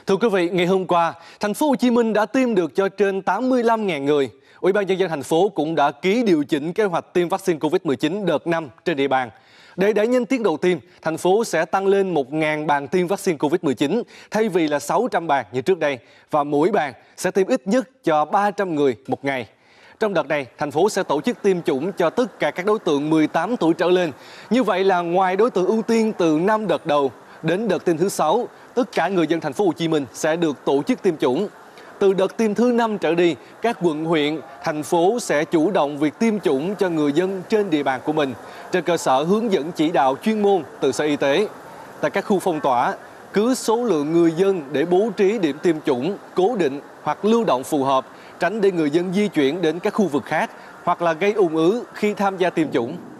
Thưa quý vị, ngày hôm qua, thành phố Hồ Chí Minh đã tiêm được cho trên 85.000 người. Ủy ban nhân dân thành phố cũng đã ký điều chỉnh kế hoạch tiêm vaccine Covid-19 đợt 5 trên địa bàn. Để đẩy nhanh tiến độ tiêm, thành phố sẽ tăng lên 1.000 bàn tiêm vaccine Covid-19 thay vì là 600 bàn như trước đây, và mỗi bàn sẽ tiêm ít nhất cho 300 người một ngày. Trong đợt này, thành phố sẽ tổ chức tiêm chủng cho tất cả các đối tượng 18 tuổi trở lên. Như vậy là ngoài đối tượng ưu tiên từ 5 đợt đầu đến đợt tiêm thứ 6, tất cả người dân thành phố Hồ Chí Minh sẽ được tổ chức tiêm chủng. Từ đợt tiêm thứ 5 trở đi, các quận huyện, thành phố sẽ chủ động việc tiêm chủng cho người dân trên địa bàn của mình, trên cơ sở hướng dẫn chỉ đạo chuyên môn từ Sở Y tế. Tại các khu phong tỏa, cứ số lượng người dân để bố trí điểm tiêm chủng cố định hoặc lưu động phù hợp, tránh để người dân di chuyển đến các khu vực khác hoặc là gây ùn ứ khi tham gia tiêm chủng.